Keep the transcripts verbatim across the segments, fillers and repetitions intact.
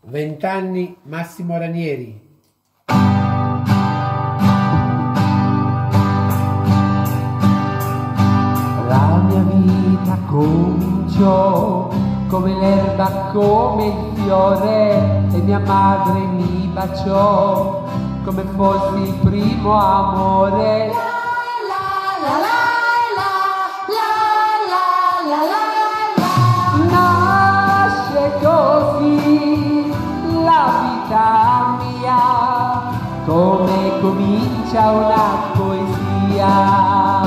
Vent'anni Massimo Ranieri. La mia vita cominciò come l'erba, come il fiore, e mia madre mi baciò come fossi il primo amore. Nasce così la vita mia, come comincia una poesia.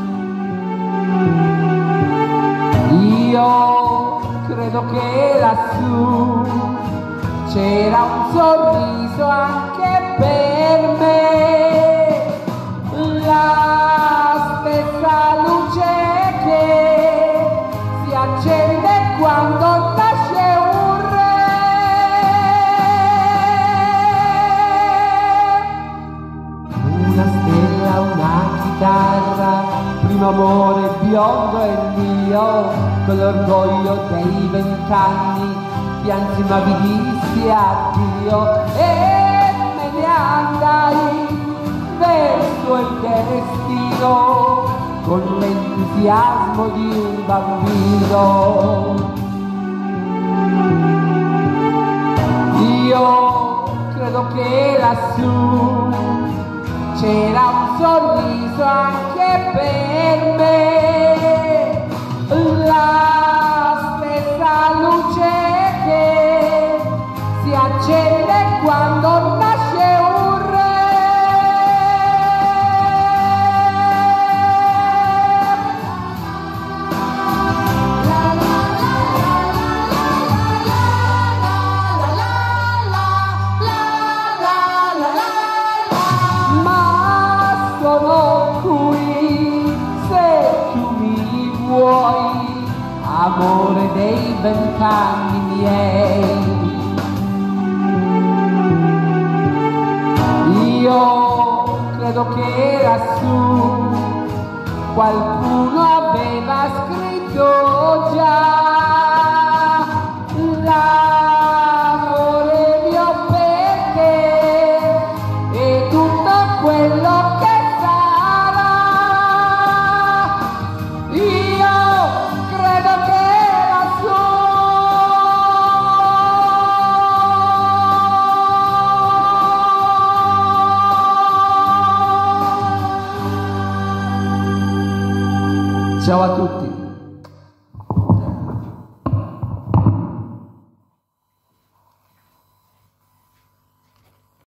Io credo che lassù c'era un sorriso anche per me, la stessa luce che si accende quando nasce un re. Una stella, una chitarra, primo amore biondo è mio, con l'orgoglio dei vent'anni piansi ma vi dissi addio e me ne andai verso il destino con l'entusiasmo di un bambino. Io credo che lassù c'era un sorriso anche per me, la stessa luce che si accende quando nasce un re. Ma sono qui se tu mi vuoi, amore dei vent'anni miei. Io credo che lassù qualcuno aveva scritto già